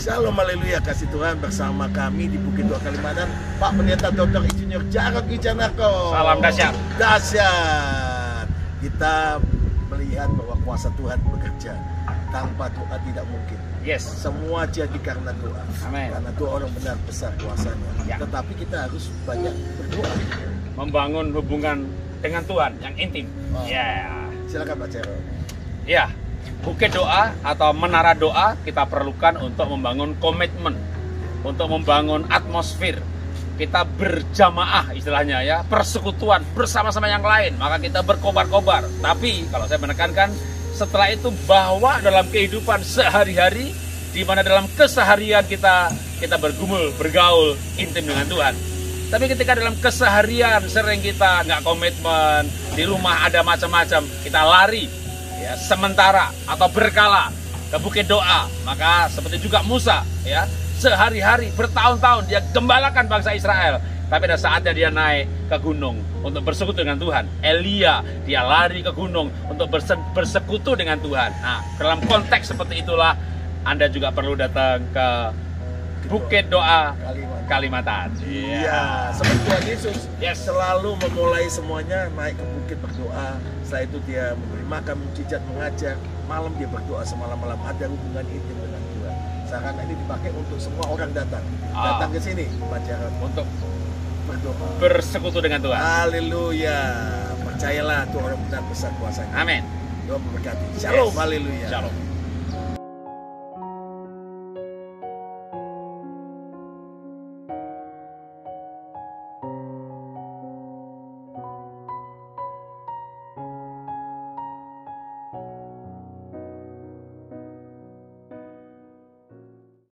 Shalom, haleluya, kasih Tuhan bersama kami di Bukit Doa Kalimantan, Pak Pendeta Dr. Insinyur Jarod Wijanarko. Salam dahsyat. Dahsyat. Kita melihat bahwa kuasa Tuhan bekerja. Tanpa doa tidak mungkin. Yes. Semua jadi karena doa. Amin. Karena doa orang benar besar kuasanya. Ya. Tetapi kita harus banyak berdoa. Membangun hubungan dengan Tuhan yang intim. Oh. Ya. Silakan Pak Jarod. Ya. Bukit doa atau menara doa kita perlukan untuk membangun komitmen, untuk membangun atmosfer. Kita berjamaah istilahnya ya, persekutuan bersama-sama yang lain. Maka kita berkobar-kobar. Tapi kalau saya menekankan, setelah itu bahwa dalam kehidupan sehari-hari, di mana dalam keseharian kita bergumul, bergaul intim dengan Tuhan. Tapi ketika dalam keseharian sering kita nggak komitmen, di rumah ada macam-macam, kita lari ya sementara atau berkala ke bukit doa. Maka seperti juga Musa ya, sehari-hari bertahun-tahun dia gembalakan bangsa Israel. Tapi ada saatnya dia naik ke gunung untuk bersekutu dengan Tuhan. Elia, dia lari ke gunung untuk bersekutu dengan Tuhan. Nah, dalam konteks seperti itulah Anda juga perlu datang ke Bukit Doa Kalimantan. Iya, seperti Tuhan Yesus selalu memulai semuanya naik ke bukit berdoa. Setelah itu dia memberi makan, mujizat, mengajar. Malam dia berdoa semalam-malam, ada hubungan intim dengan Tuhan. Sekarang ini dipakai untuk semua orang datang ke sini, Pak Jarod, untuk berdoa, bersekutu dengan Tuhan. Haleluya. Percayalah Tuhan orang benar besar kuasanya. Amin. Doa memberkati. Shalom, haleluya. Shalom.